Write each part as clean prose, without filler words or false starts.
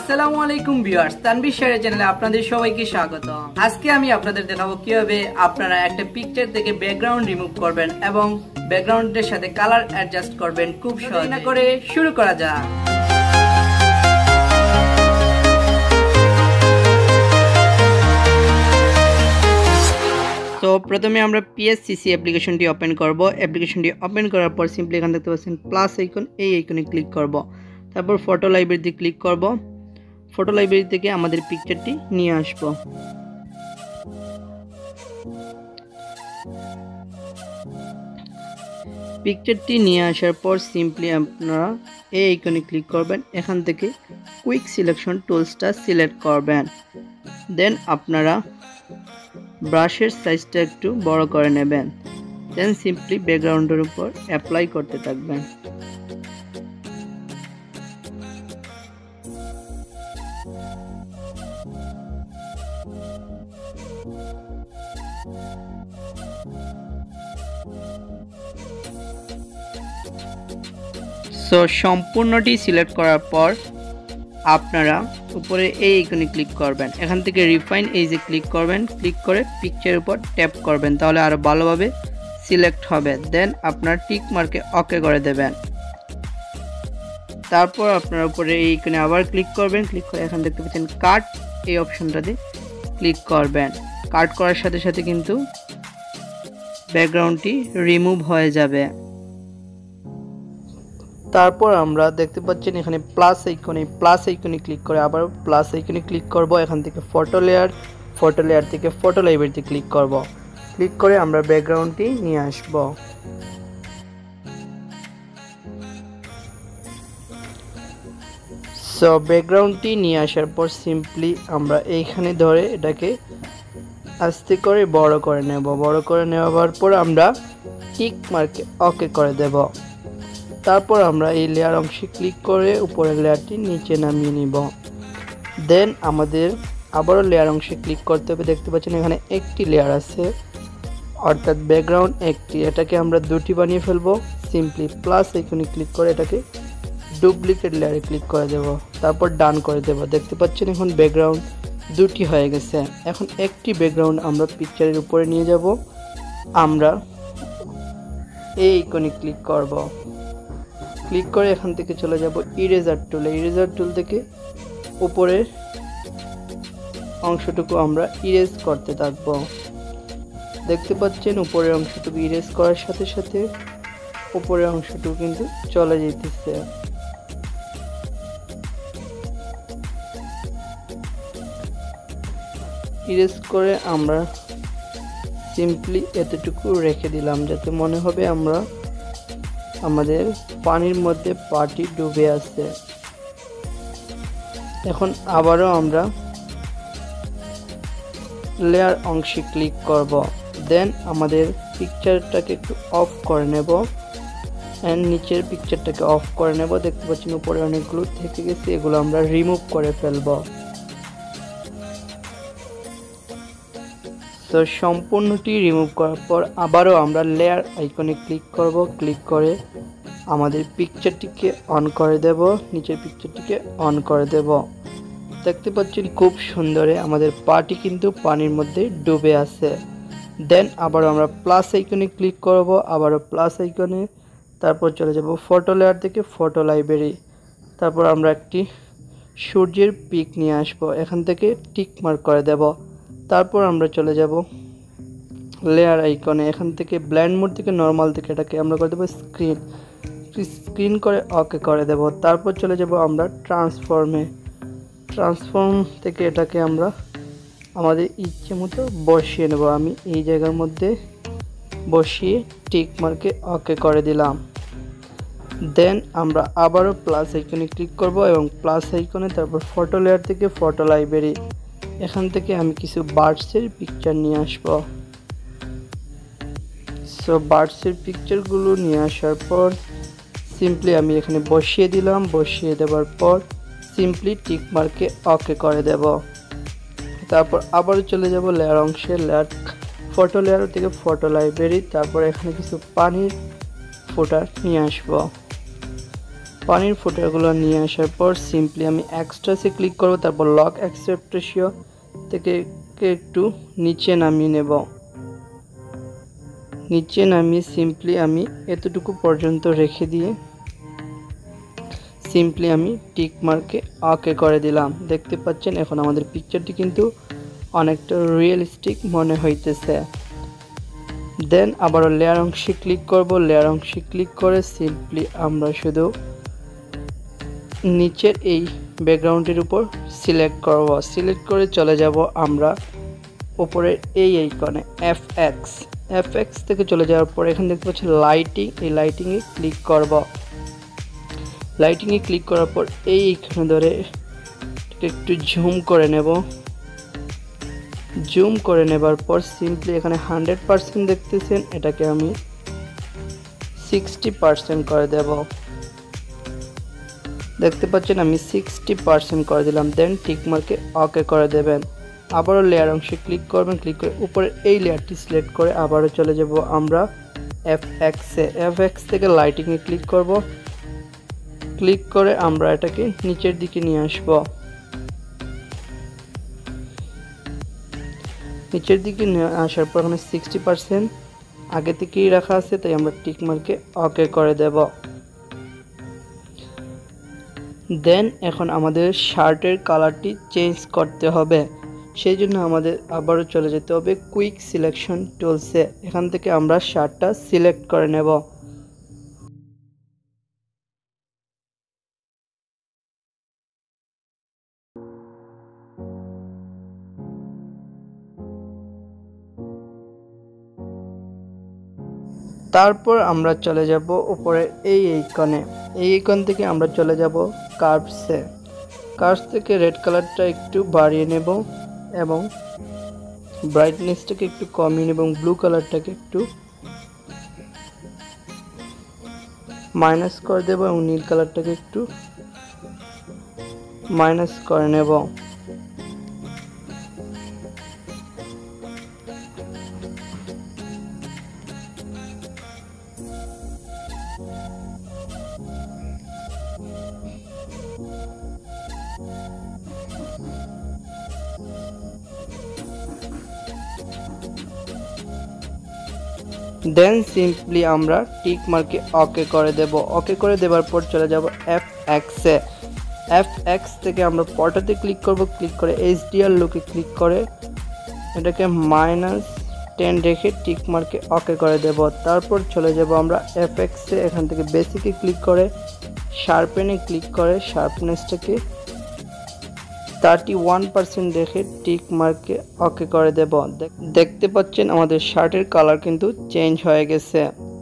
আসসালামু আলাইকুম ভিউয়ার্স, তানভীর শেয়ারের চ্যানেলে আপনাদের সবাইকে স্বাগত। আজকে আমি আপনাদের দেখাবো কিভাবে আপনারা একটা পিকচার থেকে ব্যাকগ্রাউন্ড রিমুভ করবেন এবং ব্যাকগ্রাউন্ডের সাথে কালার অ্যাডজাস্ট করবেন খুব সহজ করে। শুরু করা যাক। তো প্রথমে আমরা PSCC অ্যাপ্লিকেশনটি ওপেন করব। অ্যাপ্লিকেশনটি ওপেন করার পর সিম্পলি এখানে দেখতে পাচ্ছেন প্লাস আইকন, এই আইকনে ক্লিক করব। তারপর ফটো লাইব্রেরিতে ক্লিক করব। ফটো লাইব্রেরি থেকে আমাদের পিকচারটি নিয়ে আসব। পিকচারটি নিয়ে আসার পর সিম্পলি আপনারা এই আইকনে ক্লিক করবেন। এখান থেকে কুইক সিলেকশন টুলসটা সিলেক্ট করবেন। দেন আপনারা ব্রাশের সাইজটা একটু বড় করে নেবেন। দেন সিম্পলি ব্যাকগ্রাউন্ডের উপর অ্যাপ্লাই করতে থাকবেন। সো সম্পূর্ণটি সিলেক্ট করার পর আপনারা উপরে এই আইকনে ক্লিক করবেন। এখান থেকে রিফাইন এই যে ক্লিক করবেন, ক্লিক করে পিকচারের উপর ট্যাপ করবেন, তাহলে আরো ভালোভাবে সিলেক্ট হবে। দেন আপনার টিক মার্কে ওকে করে দেবেন। তারপর আপনার উপরে এই আইকনে আবার ক্লিক করবেন, ক্লিক করে এখান দেখতে পাচ্ছেন কাট, এই অপশনটাতে ক্লিক করবেন। কাট করার সাথে সাথে কিন্তু ব্যাকগ্রাউন্ডটি রিমুভ হয়ে যাবে। তারপর আমরা দেখতে পাচ্ছেন এখানে প্লাস আইকনে ক্লিক করে আবার প্লাস আইকনে ক্লিক করব। এখান থেকে ফটো লেয়ার থেকে ফটো লাইব্রেরিতে ক্লিক করব। ক্লিক করে আমরা ব্যাকগ্রাউন্ডটি নিয়ে আসব। সো ব্যাকগ্রাউন্ডটি নিয়ে আসার পর সিম্পলি আমরা এইখানে ধরে এটাকে আস্তে করে বড় করে নেব। বড় করে নেওয়ার পর আমরা টিক মার্কে ওকে করে দেব। তারপর আমরা এই লেয়ার অংশে ক্লিক করে উপরের লেয়ারটি নিচে নামিয়ে নিব। দেন আমাদের আবারও লেয়ার অংশে ক্লিক করতে হবে। দেখতে পাচ্ছেন এখানে একটি লেয়ার আছে, অর্থাৎ ব্যাকগ্রাউন্ড একটি, এটাকে আমরা দুটি বানিয়ে ফেলবো। সিম্পলি প্লাস আইকনে ক্লিক করে এটাকে ডুপ্লিকেট লেয়ারে ক্লিক করে দেব। তারপর ডান করে দেব। দেখতে পাচ্ছেন এখন ব্যাকগ্রাউন্ড দুটি হয়ে গেছে। এখন একটি ব্যাকগ্রাউন্ড আমরা পিকচারের উপরে নিয়ে যাব। আমরা এই আইকনে ক্লিক করব। ক্লিক করে এখান থেকে চলে যাব ইরেজার টুল থেকে উপরের অংশটুকু আমরা ইরেজ করতে থাকব। দেখতে পাচ্ছেন উপরের অংশটুকু ইরেজ করার সাথে সাথে উপরের অংশটুকু কিন্তু চলে যেতেছে। ইরেজ করে আমরা সিম্পলি এতটুকু রেখে দিলাম, যাতে মনে হবে আমরা আমাদের পানির মধ্যে পাটি ডুবে আছে। এখন আবারও আমরা লেয়ার অংশে ক্লিক করব। দেন আমাদের পিকচারটাকে একটু অফ করে নেব এন্ড নিচের পিকচারটাকে অফ করে নেব। দেখতে পাচ্ছেন উপরে অনেকগুলো থেকে গেছে, এগুলো আমরা রিমুভ করে ফেলব। তো সম্পূর্ণটি রিমুভ করার পর আবারও আমরা লেয়ার আইকনে ক্লিক করব। ক্লিক করে আমাদের পিকচারটিকে অন করে দেব, নিচের পিকচারটিকে অন করে দেব। দেখতে পাচ্ছেন খুব সুন্দরে আমাদের পাটি কিন্তু পানির মধ্যে ডুবে আছে। দেন আবার আমরা প্লাস আইকনে ক্লিক করব, আবারও প্লাস আইকনে, তারপর চলে যাব ফটো লেয়ার থেকে ফটো লাইব্রেরি। তারপর আমরা একটি সূর্যের পিক নিয়ে আসব, এখান থেকে টিক মার্ক করে দেব। তারপর আমরা চলে যাব লেয়ার আইকনে, এখান থেকে ব্লেন্ড মোড থেকে নর্মাল থেকে এটাকে আমরা করে দেবো স্ক্রিন করে ওকে করে দেব। তারপর চলে যাব আমরা ট্রান্সফর্ম থেকে এটাকে আমরা আমাদের ইচ্ছে মতো বসিয়ে নেব। আমি এই জায়গার মধ্যে বসিয়ে টিক মার্কে ওকে করে দিলাম। দেন আমরা আবারও প্লাস আইকনে ক্লিক করব এবং প্লাস আইকনে তারপর ফটো লেয়ার থেকে ফটো লাইব্রেরি, এখান থেকে আমি কিছু বার্ডসের পিকচার নিয়ে আসব। সো বার্ডসের পিকচারগুলো নিয়ে আসার পর সিম্পলি আমি এখানে বসিয়ে দিলাম। বসিয়ে দেওয়ার পর সিম্পলি টিক মার্কে ওকে করে দেব। তারপর আবার চলে যাব লেয়ার অংশে, ফটো লেয়ার থেকে ফটো লাইব্রেরি, তারপর এখানে কিছু পানির ফোঁটা নিয়ে আসব। পানির ফোঁটাগুলো নিয়ে আসার পর সিম্পলি আমি এক্সট্রাসে ক্লিক করব, তারপর লক অ্যাকসেপ্ট রেশিও থেকে একটু নিচে নামিয়ে নেব। নিচে নামিয়ে সিম্পলি আমি এতটুকু পর্যন্ত রেখে দিয়ে সিম্পলি আমি টিক মার্কে ওকে করে দিলাম। দেখতে পাচ্ছেন এখন আমাদের পিকচারটি কিন্তু অনেকটা রিয়েলিস্টিক মনে হইতেছে। দেন আবারও লেয়ার অংশে ক্লিক করব। লেয়ার অংশে ক্লিক করে সিম্পলি আমরা শুধু নিচের এই ব্যাকগ্রাউন্ডের উপর সিলেক্ট করব। সিলেক্ট করে চলে যাব আমরা উপরের এই আইকনে এফএক্স থেকে চলে যাওয়ার পর এখানে দেখতে পাচ্ছি লাইটিং, এই লাইটিংয়ে ক্লিক করব। লাইটিংয়ে ক্লিক করার পর এইখানে ধরে একটু জুম করে নেব। জুম করে নেবার পর সিম্পলি এখানে 100% দেখতেছেন, এটাকে আমি 60% করে দেব। দেখতে পাচ্ছেন আমি 60% করে দিলাম। দেন টিক মার্কে ওকে করে দেবেন। আবারও লেয়ার অংশে ক্লিক করবেন। ক্লিক করে উপরে এই লেয়ারটি সিলেক্ট করে আবারও চলে যাব আমরা এফএক্স থেকে লাইটিংয়ে ক্লিক করব। ক্লিক করে আমরা এটাকে নিচের দিকে নিয়ে আসব। নিচের দিকে নিয়ে আসার পর এখানে 60% আগে থেকেই রাখা আছে, তাই আমরা টিক মার্কে ওকে করে দেব। দেন এখন আমাদের শার্টের কালারটি চেঞ্জ করতে হবে। সেই জন্য আমাদের আবারও চলে যেতে হবে কুইক সিলেকশন টুলসে। এখান থেকে আমরা শার্টটা সিলেক্ট করে নেব। তারপর আমরা চলে যাব উপরে এই আইকনে। এই আইকন থেকে আমরা চলে যাব কার্ভসে। কার্ভস থেকে রেড কালারটা একটু বাড়িয়ে নেব এবং ব্রাইটনেসটাকে একটু কমিয়ে নেব এবং ব্লু কালারটাকে একটু মাইনাস করে দেব এবং নীল কালারটাকে একটু মাইনাস করে নেব। দেন সিম্পলি আমরা টিক মার্কে ওকে করে দেব। ওকে করে দেওয়ার পর চলে যাব এফএক্সে। এফএক্স থেকে আমরা পটাতে ক্লিক করব। ক্লিক করে এইচডিআর লুকে ক্লিক করে এটাকে -10 রেখে টিক মার্কে ওকে করে দেব। তারপর চলে যাব আমরা এফএক্সে। এখান থেকে বেসিকে ক্লিক করে শার্পেনে ক্লিক করে শার্পনেসটাকে 31% রেখে টিক মার্কে ওকে করে দেব। দেখতে পাচ্ছেন আমাদের শার্টের কালার কিন্তু চেঞ্জ হয়ে গেছে।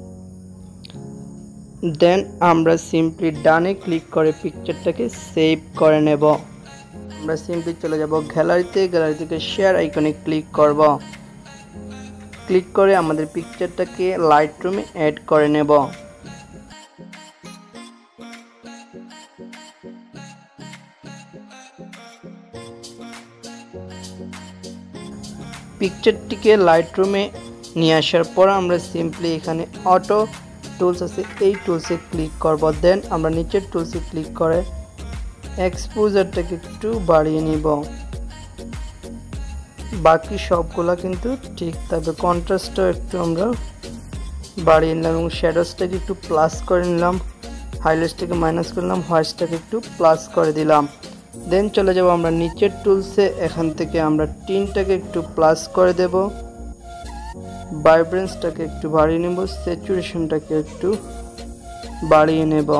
দেন আমরা সিম্পলি ডানে ক্লিক করে পিকচারটাকে সেভ করে নেব। আমরা সিম্পলি চলে যাব গ্যালারিতে। গ্যালারি থেকে শেয়ার আইকনে ক্লিক করব। ক্লিক করে আমাদের পিকচারটাকে লাইটরুমে অ্যাড করে নেব। পিকচারটিকে লাইটরুমে নিয়ে আসার পর আমরা সিম্পলি এখানে অটো টুলস আছে, এই টুলসে ক্লিক করব। দেন আমরা নিচের টুলসে ক্লিক করে এক্সপোজারটাকে একটু বাড়িয়ে নিব। বাকি সবগুলা কিন্তু ঠিক থাকবে। কন্ট্রাস্টও একটু আমরা বাড়িয়ে নিলাম এবং শ্যাডোসটাকে একটু প্লাস করে নিলাম। হাইলাইটসটাকে মাইনাস করলাম, হোয়াইটসটাকে একটু প্লাস করে দিলাম। দেন চলে যাব আমরা নিচের টুলসে। এখান থেকে আমরা টিনটাকে একটু প্লাস করে দেব, ভাইব্রেন্সটাকে একটু বাড়িয়ে নেব, স্যাচুরেশনটাকে একটু বাড়িয়ে নেব।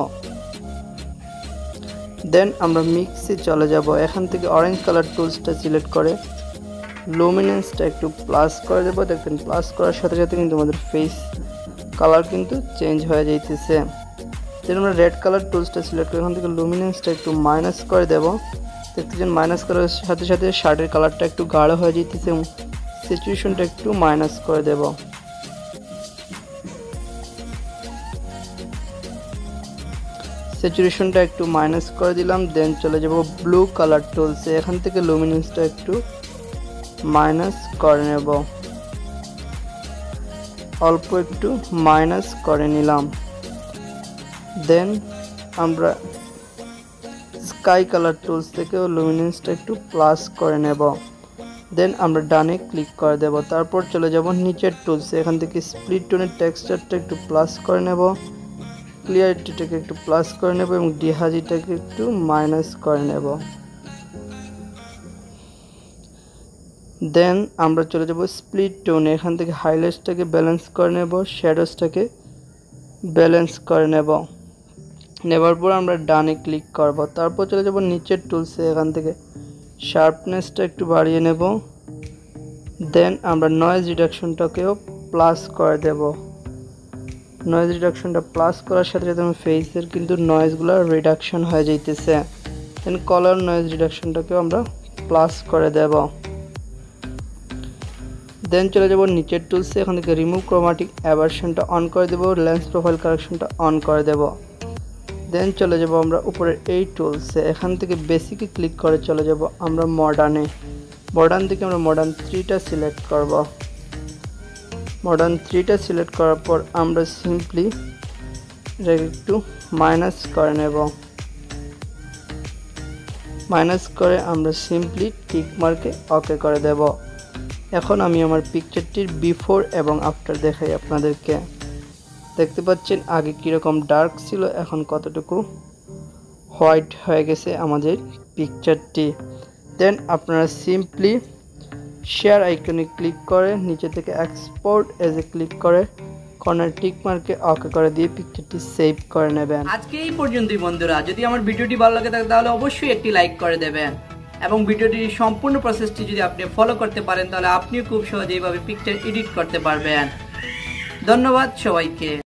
দেন আমরা মিক্সে চলে যাব। এখান থেকে অরেঞ্জ কালার টুলসটা সিলেক্ট করে লুমিনেন্সটা একটু প্লাস করে দেব। দেখবেন প্লাস করার সাথে সাথে কিন্তু আমাদের ফেস কালার কিন্তু চেঞ্জ হয়ে যাইতেছে। দেন আমরা রেড কালার টুলসটা সিলেক্ট করে এখান থেকে লুমিনেন্সটা একটু মাইনাস করে দেব। দেখতেছেন মাইনাস করার সাথে সাথে শার্টের কালারটা একটু গাঢ় হয়ে যেতেছে এবং স্যাচুরেশনটা একটু মাইনাস করে দেব। স্যাচুরেশনটা একটু মাইনাস করে দিলাম। দেন চলে যাব ব্লু কালার টুলসে। এখান থেকে লুমিনেন্সটা একটু মাইনাস করে নেব, অল্প একটু মাইনাস করে নিলাম। দেন আমরা স্কাই কালার টুলস থেকে লুমিনেন্সটা একটু প্লাস করে নেব। দেন আমরা ডানে ক্লিক করে দেব। তারপর চলে যাব নিচের টুলসে, এখান থেকে স্প্লিট টোনের টেক্সচারটা একটু প্লাস করে নেব, ক্লিয়ারিটিটাকে একটু প্লাস করে নেব এবং ডিহাজিটাকে একটু মাইনাস করে নেব। দেন আমরা চলে যাব স্প্লিট টোনে, এখান থেকে হাইলাইটসটাকে ব্যালেন্স করে নেব, শ্যাডোজটাকে ব্যালেন্স করে নেবার পর আমরা ডানে ক্লিক করব। তারপর চলে যাব নিচের টুলসে, এখান থেকে শার্পনেসটা একটু বাড়িয়ে নেব। দেন আমরা নয়েজ রিডাকশনটাকেও প্লাস করে দেব। নয়েজ রিডাকশনটা প্লাস করার সাথে সাথে আমার ফেসের কিন্তু নয়েজগুলো রিডাকশন হয়ে যাইতেছে। দেন কালার নয়েজ রিডাকশনটাকেও আমরা প্লাস করে দেব। দেন চলে যাব নিচের টুলসে, এখান থেকে রিমুভ ক্রোমাটিক অ্যাভারশনটা অন করে দেব, লেন্স প্রোফাইল কারেকশনটা অন করে দেব। দেন চলে যাব আমরা উপরের এই টুলসে, এখান থেকে বেসিকে ক্লিক করে চলে যাব আমরা মডার্নে। মডার্ন থেকে আমরা মডার্ন 3টা সিলেক্ট করব। মডার্ন 3টা সিলেক্ট করার পর আমরা সিম্পলি এটাকে একটু মাইনাস করে নেব। মাইনাস করে আমরা সিম্পলি টিক মার্কে ওকে করে দেব। এখন আমি আমার পিকচারটির বিফোর এবং আফটার দেখাই আপনাদেরকে। দেখতে পাচ্ছেন আগে কীরকম ডার্ক ছিল, এখন কতটুকু হোয়াইট হয়ে গেছে আমাদের পিকচারটি। দেন আপনারা সিম্পলি শেয়ার আইকনে ক্লিক করে নিচে থেকে এক্সপোর্ট এজে ক্লিক করে কর্নার টিক মার্কে ওকে করে দিয়ে পিকচারটি সেভ করে নেবেন। আজকে এই পর্যন্তই বন্ধুরা, যদি আমার ভিডিওটি ভালো লাগে থাকে তাহলে অবশ্যই একটি লাইক করে দেবেন এবং ভিডিওটির সম্পূর্ণ প্রসেসটি যদি আপনি ফলো করতে পারেন তাহলে আপনিও খুব সহজে এইভাবে পিকচার এডিট করতে পারবেন। ধন্যবাদ সবাইকে।